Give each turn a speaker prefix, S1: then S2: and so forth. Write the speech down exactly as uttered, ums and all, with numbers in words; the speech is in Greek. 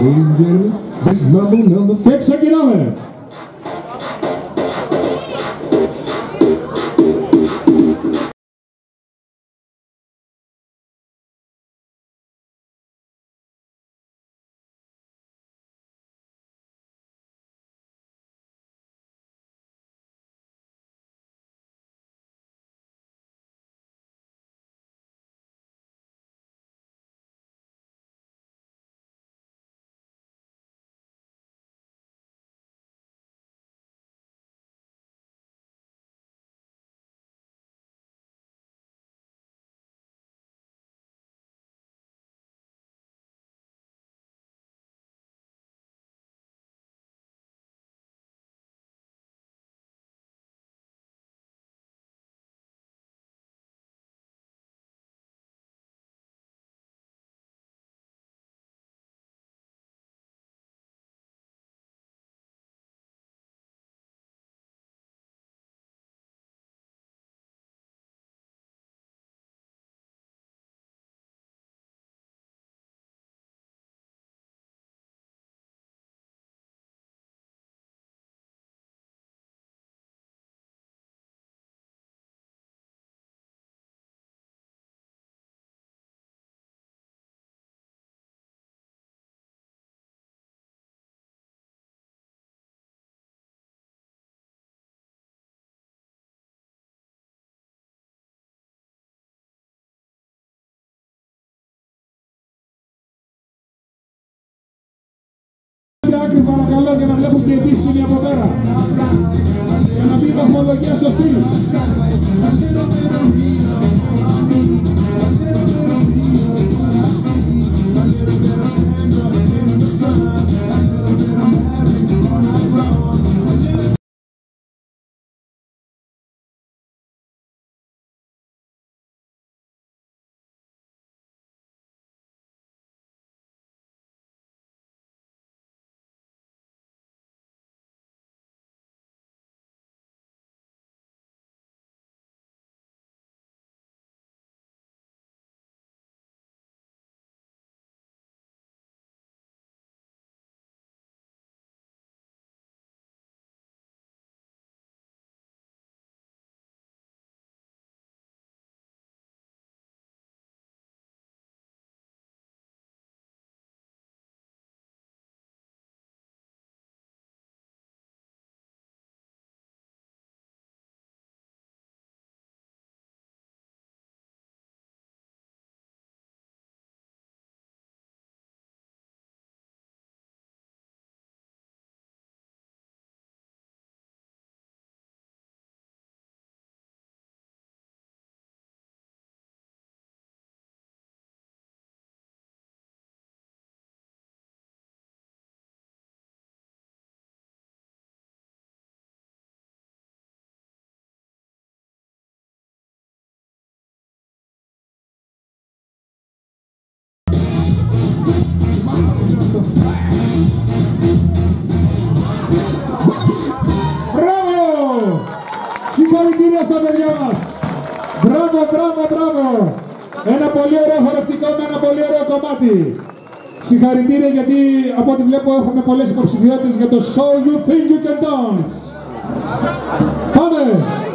S1: Ladies and gentlemen, this is Mambo number four.
S2: Και ξεκινάμε! Άκρη παρακαλώ για να βλέπω και επίσημη από πέρα. Για να μην βαθμολογία σωστή. Μπράβο! Συγχαρητήρια στα παιδιά μας! Μπράβο, μπράβο, μπράβο! Ένα πολύ ωραίο χορευτικό με ένα πολύ ωραίο κομμάτι. Συγχαρητήρια γιατί από ό,τι βλέπω έχουμε πολλές υποψηφιότητες για το Show You Think You Can Dance. Πάμε!